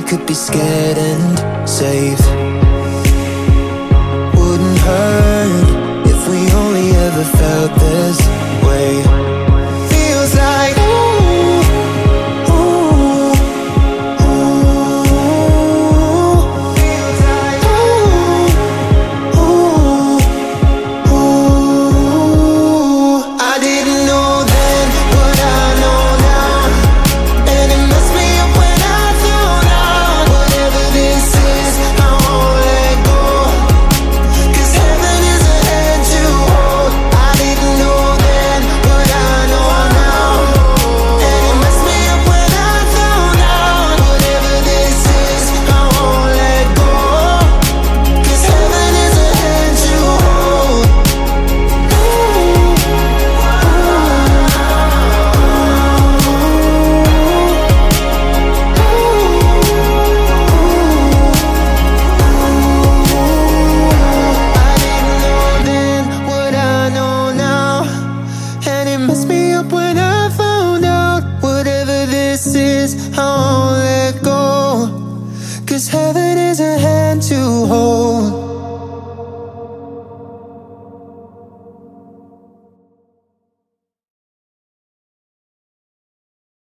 could be scared and safe. Wouldn't hurt if we only ever felt this way. Feels like ooh, ooh, ooh. Feels like ooh, ooh, ooh. I didn't know then what I know now, and it messed me up when I found out. Whatever this is, I won't let go, 'cause heaven is a hand to hold. I didn't know then what I know now, and it messed me up when I found out. Whatever this is, I won't let go, 'cause heaven is a hand to hold. I didn't know then what I know now, and it messed me up when I found out. Whatever this is, I won't let go, 'cause heaven is a hand to hold.